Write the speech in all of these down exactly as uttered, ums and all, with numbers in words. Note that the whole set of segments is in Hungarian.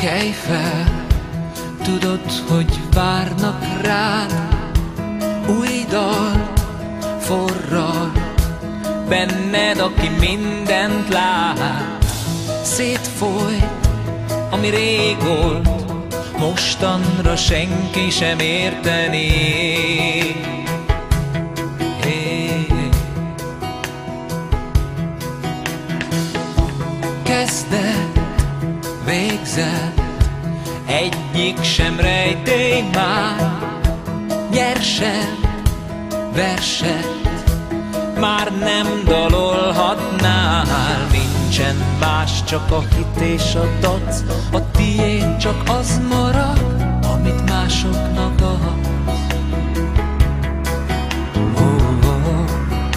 Kelj fel, tudod, hogy várnak rád. Új dal forrad benned, aki mindent lát. Szétfolyt, ami rég volt, mostanra senki sem értené. Kezdet, végzet, egyik sem rejtély már. Nyersen, verset már nem dalolhatnál. Nincsen más, csak a hit és a dac, a tiéd csak az marad, amit másoknak adsz. Oh, oh.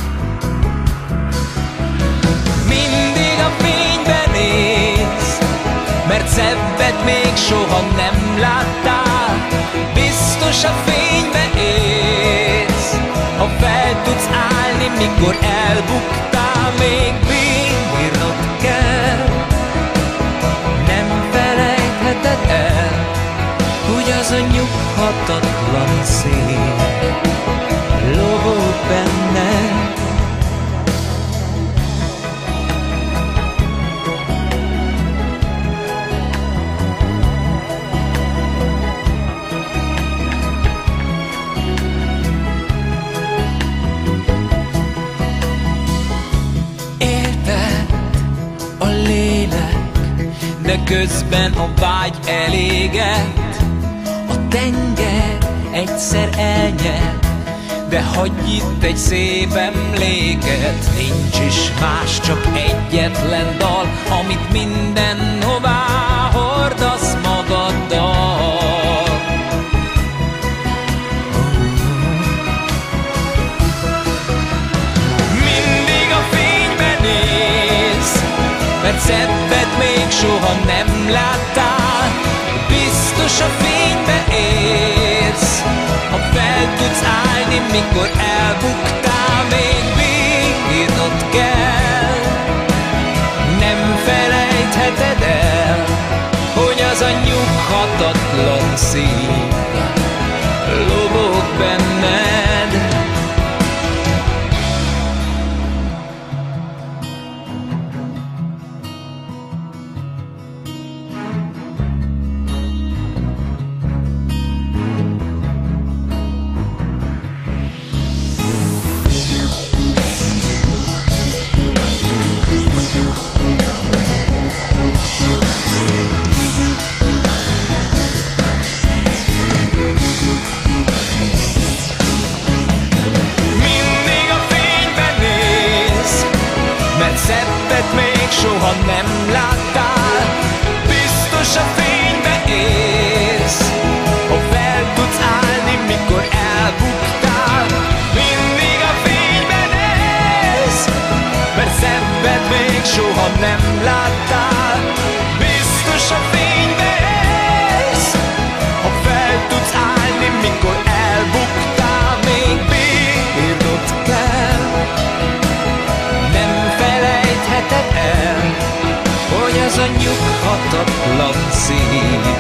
Mindig a fényben néz, mert szebbet még soha nem láttál. Biztos a fénybe élsz, ha fel tudsz állni, mikor elbuktál. Még bírnod kell, nem felejtheted el, hogy az a nyughatatlan szél lobog benned. De közben a vágy elégett, a tenger egyszer elnyert, de hagyj itt egy szép emléket. Nincs is más, csak egyetlen dal, amit mindenhová hordasz magaddal. Mindig a fényben néz, mert szebbet még soha nem láttál. Biztos a fénybe érsz, ha fel tudsz állni, mikor elbuktál. Még bírnod kell, nem felejtheted el, hogy az a nyughatatlan szív lobog benned. Szebbet még soha nem láttál. Biztos a fénybe érsz, ha fel tudsz állni, mikor elbuktál. Mindig a fényben élsz, mert szebbet még soha nem láttál. Biztos a fénybe érsz, ha fel tudsz állni, mikor elbuktál. Még bírnod kell, el, hogy az a nyughatatlan szív